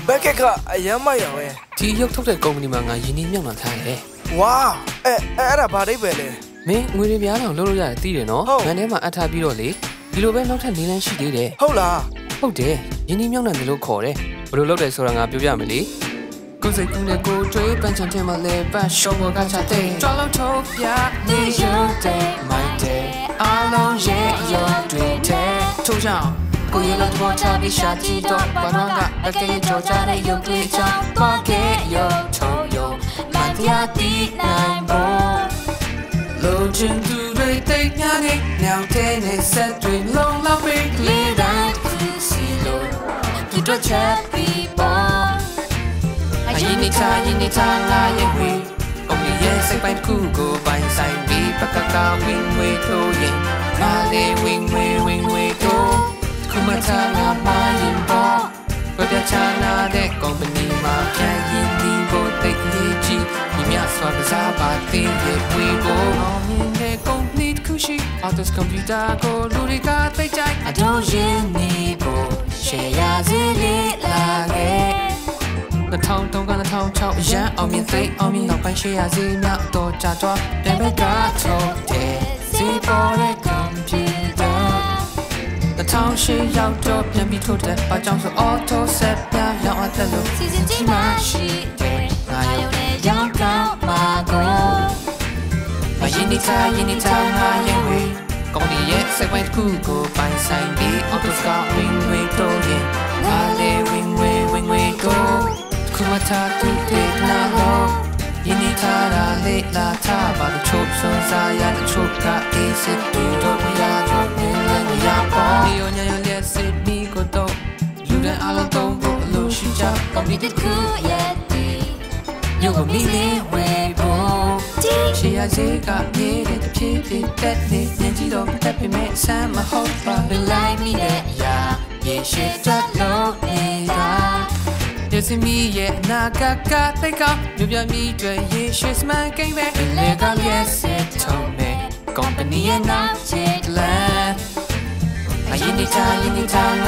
Bekeka, Yamaya. ဒီရုပ်ထုတ်တဲ့ကုမ္ပဏီမှာငါယင်းနှမြုပ်နှံထားတယ် Wow, era Baribele. မင်းငွေတွေများတော့လုပ်လို့ရတယ်သိတယ်နော်ငန်းထဲမှာအပ်ထားပြီးတော့လေဒီလိုပဲနောက်ထပ်၄လမ်းရှိသေးတယ် Hola. ဟုတ်တယ်ယင်းနှမြုပ်နှံတယ်လို့ခေါ်တယ်ဘယ်လိုလုပ်တယ်ဆိုတာငါပြောပြမယ်လေကိုယ်စိတ်ကူးနဲ့ကိုယ်တွေးပန်းချန်ထဲမှာလဲပတ်ရှော့ဘောကချတဲ့တော်လုံးထုတ်ပြနေရုံတဲ့ my day အလုံးရဲ့ရုံတွေတဲ့ထိုးချောင်းကိုရလို့ပေါ်ချပြီးရှာကြည့်တော့ဘာတော့ကတကယ်ကြောကြတဲ့ရုပ်တွေချောင်းတော့ခဲ့ရုံချုံရုံမတရားတည်နိုင်ဖို့လိုချင်သူတွေတိတ်ညာနေညောင်တဲ့နဲ့ဆက်တွေလုံးလောက်ပြီးလေတိုင်းစီလို့ဒီတော့ချက်ပြီးပေါ်အရင်နေချာငါရဲ့ဝေးအုံးရဲ့စိတ်ပိုင်းတစ်ခုကိုပိုင်ဆိုင်ပြီးပကကဝင်းဝေးထိုးရင်ငါလေးဝင်းဝေးထိုးခုမှချာငါမရင်ပေါ်ဘယ်ချာနာတဲ့ကုမ္ပဏီမှာပြန်ရင်ဒီကိုတိတ်လေးကြည့်ဒီမြတ်စွာဘုရားပါသေးရဲ့ဝေးကိုအောင်မြင်တဲ့ကုမ္ပဏီတစ်ခုရှိ Autos Computer ကိုလူတွေကသိကြိုက်အတော့ရင်နေဖို့ရှယ်ရစေလေးလာခဲ့2003က2006အရန်အောင်မြင်သိအောင်မြင်နောက်ပိုင်းရှယ်ရစေမြောက်တော့ကြတော့ပြန်ပဲကထုတ်တဲ့စီပေါ်တဲ့ကွန်ပျူတာ2008ရောက်တော့ပြန်ပြီးထုတ်တဲ့ဘာကြောင့်ဆို auto set ပြန်ရောက်အပ်တယ်လို့စီစဉ်ကြီးမှရှိတယ်ငါရုံနဲ့ရောက်ကောင်းမှာကိုမယင်းနေချာငါရဲ့ဝေးကောင်းရဲ့ segment တစ်ခုကိုပိုင်ဆိုင်ပြီး auto scar wing way တော့ရင်ငါလေး wing way တော့ခုမှသာတူတဲ့နာလို့ယင်းနေချာလေလာထားပါလို့ချုပ်စွန်စားရတဲ့ချုပ်ကအေးစစ်တူတော့မရတော့ဘူးလည်းရပါဒီညညလေးစစ်မီကိုတော့လူတွေအားလုံးတော့ဘလို့ရှိကြကောင်းတဲ့ခုရဲ့ဒီညကိုမီလေးဝေဖို့ရှေ့ရစေကမြေတဲ့ဖြည်းဖြည်းတက်နေညင်ကြည့်တော့တက်ပြမဲ့ဆမ်းမဟုတ်ပါဘယ်လိုက်မိတဲ့ရာရေရှိတက်လို့နေတာYes, me, yeah, Nakaka, take up, you be me, yes, man, came back, illegal, yes, it told me, company and not yet land. I need time,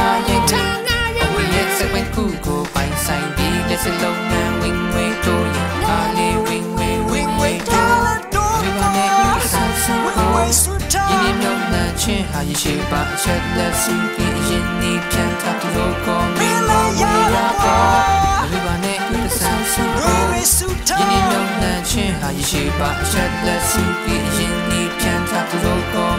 yes, I went Google, by sign B, let's alone and wing way to you, Ali, wing way to we will make you sound so cool. You need no luncheon, how you shape up, check, let's see, you need plant up to look on me, everybody with the sound so cool. You need no luncheon, how you shape up, check, let's see, you need plant up to look on